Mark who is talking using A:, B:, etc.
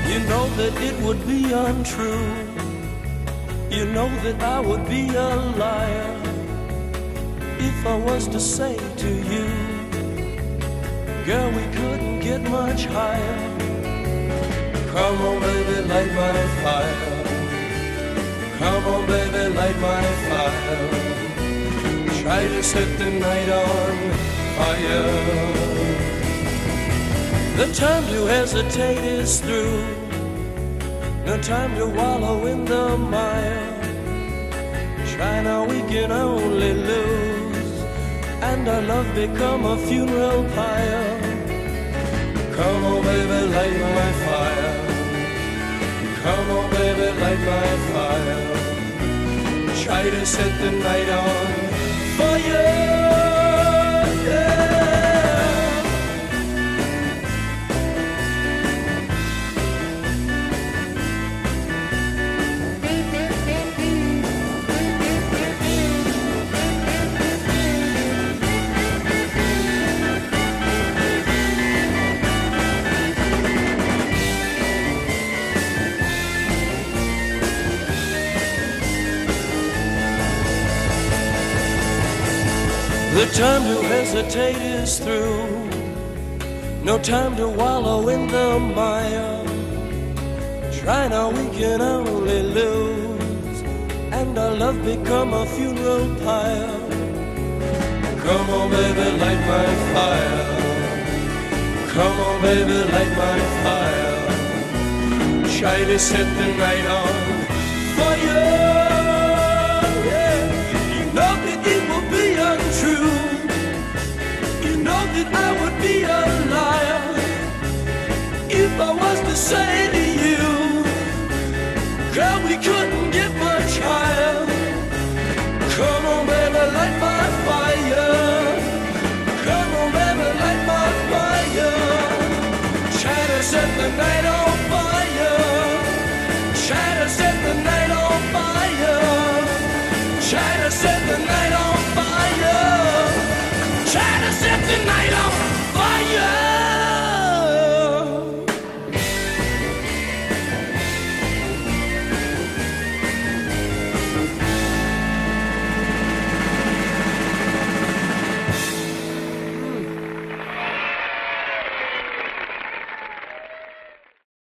A: You know that it would be untrue. You know that I would be a liar if I was to say to you, girl, we couldn't get much higher. Come on, baby, light my fire. Come on, baby, light my fire. Try to set the night on fire. The time to hesitate is through. No time to wallow in the mire. Try now, we can only lose, and our love become a funeral pyre. Come on, baby, light my fire. Come on, baby, light my fire. Try to set the night on fire. Yeah. The time to hesitate is through. No time to wallow in the mire. Try now, we can only lose, and our love become a funeral pyre. Come on, baby, light my fire. Come on, baby, light my fire. Try to set the night on fire. I would be a liar if I was to say to you, girl, we couldn't get much higher. Come on, baby, light my fire. Come on, baby, light my fire. Try to set the night on